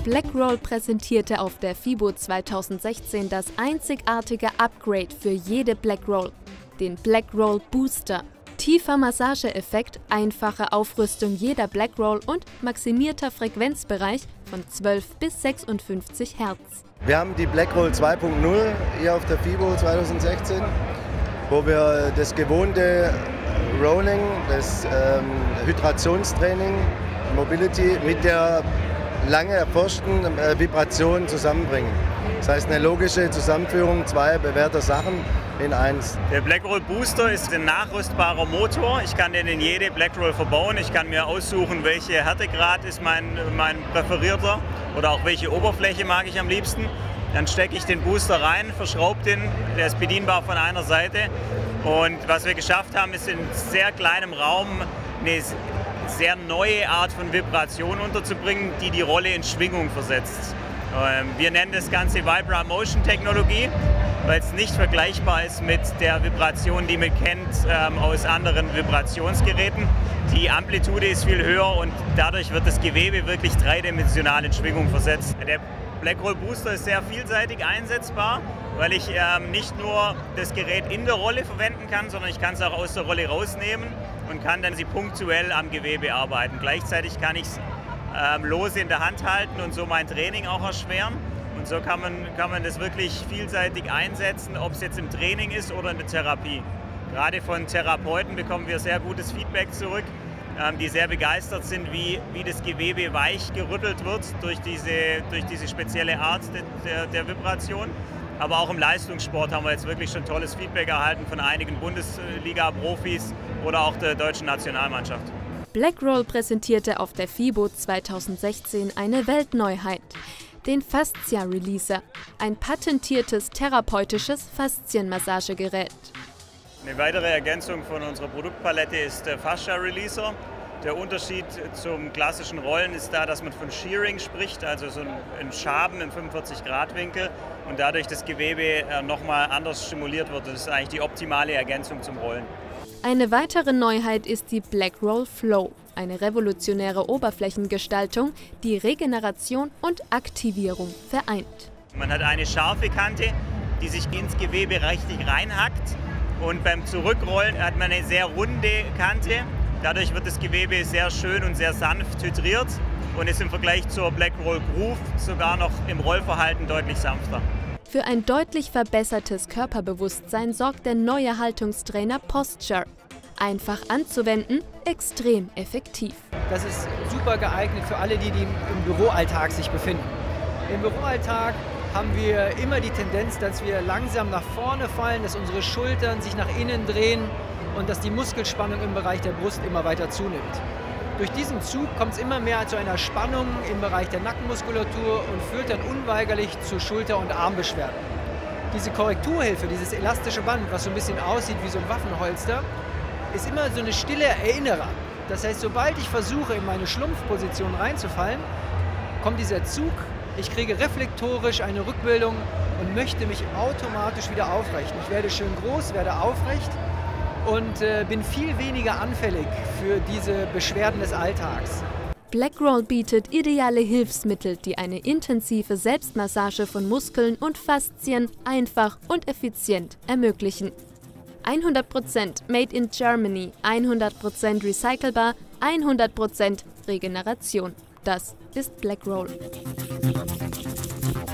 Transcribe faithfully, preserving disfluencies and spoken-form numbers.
Blackroll präsentierte auf der FIBO zweitausendsechzehn das einzigartige Upgrade für jede Blackroll, den Blackroll Booster. Tiefer Massageeffekt, einfache Aufrüstung jeder Blackroll und maximierter Frequenzbereich von zwölf bis sechsundfünfzig Hertz. Wir haben die Blackroll zwei Punkt null hier auf der FIBO zweitausendsechzehn, wo wir das gewohnte Rolling, das ähm, Hydrationstraining, Mobility mit der lange erforschten äh, Vibration zusammenbringen. Das heißt eine logische Zusammenführung zweier bewährter Sachen in eins. Der Blackroll Booster ist ein nachrüstbarer Motor. Ich kann den in jede Blackroll verbauen. Ich kann mir aussuchen, welche Härtegrad ist mein, mein präferierter oder auch welche Oberfläche mag ich am liebsten. Dann stecke ich den Booster rein, verschraube den, der ist bedienbar von einer Seite. Und was wir geschafft haben, ist in sehr kleinem Raum eine sehr neue Art von Vibration unterzubringen, die die Rolle in Schwingung versetzt. Wir nennen das Ganze Vibra Motion Technologie, weil es nicht vergleichbar ist mit der Vibration, die man kennt ähm, aus anderen Vibrationsgeräten. Die Amplitude ist viel höher und dadurch wird das Gewebe wirklich dreidimensional in Schwingung versetzt. Der Blackroll Booster ist sehr vielseitig einsetzbar, weil ich ähm, nicht nur das Gerät in der Rolle verwenden kann, sondern ich kann es auch aus der Rolle rausnehmen und kann dann sie punktuell am Gewebe arbeiten. Gleichzeitig kann ich es ähm, lose in der Hand halten und so mein Training auch erschweren. Und so kann man, kann man das wirklich vielseitig einsetzen, ob es jetzt im Training ist oder in der Therapie. Gerade von Therapeuten bekommen wir sehr gutes Feedback zurück, ähm, die sehr begeistert sind, wie, wie das Gewebe weich gerüttelt wird durch diese, durch diese spezielle Art de, der, der Vibration. Aber auch im Leistungssport haben wir jetzt wirklich schon tolles Feedback erhalten von einigen Bundesliga-Profis oder auch der deutschen Nationalmannschaft. Blackroll präsentierte auf der FIBO zweitausendsechzehn eine Weltneuheit, den Fascia Releaser, ein patentiertes therapeutisches Faszienmassagegerät. Eine weitere Ergänzung von unserer Produktpalette ist der Fascia Releaser. Der Unterschied zum klassischen Rollen ist da, dass man von Shearing spricht, also so ein Schaben im fünfundvierzig Grad Winkel und dadurch das Gewebe nochmal anders stimuliert wird. Das ist eigentlich die optimale Ergänzung zum Rollen. Eine weitere Neuheit ist die Blackroll Flow, eine revolutionäre Oberflächengestaltung, die Regeneration und Aktivierung vereint. Man hat eine scharfe Kante, die sich ins Gewebe richtig reinhackt und beim Zurückrollen hat man eine sehr runde Kante. Dadurch wird das Gewebe sehr schön und sehr sanft hydriert und ist im Vergleich zur Blackroll Groove sogar noch im Rollverhalten deutlich sanfter. Für ein deutlich verbessertes Körperbewusstsein sorgt der neue Haltungstrainer Posture. Einfach anzuwenden, extrem effektiv. Das ist super geeignet für alle, die, die im Büroalltag sich befinden. Im Büroalltag haben wir immer die Tendenz, dass wir langsam nach vorne fallen, dass unsere Schultern sich nach innen drehen und dass die Muskelspannung im Bereich der Brust immer weiter zunimmt. Durch diesen Zug kommt es immer mehr zu einer Spannung im Bereich der Nackenmuskulatur und führt dann unweigerlich zu Schulter- und Armbeschwerden. Diese Korrekturhilfe, dieses elastische Band, was so ein bisschen aussieht wie so ein Waffenholster, ist immer so eine stille Erinnerer. Das heißt, sobald ich versuche, in meine Schlumpfposition reinzufallen, kommt dieser Zug, ich kriege reflektorisch eine Rückbildung und möchte mich automatisch wieder aufrichten. Ich werde schön groß, werde aufrecht und äh, bin viel weniger anfällig für diese Beschwerden des Alltags. Blackroll bietet ideale Hilfsmittel, die eine intensive Selbstmassage von Muskeln und Faszien einfach und effizient ermöglichen. hundert Prozent Made in Germany, hundert Prozent recycelbar, hundert Prozent Regeneration. Das ist Blackroll.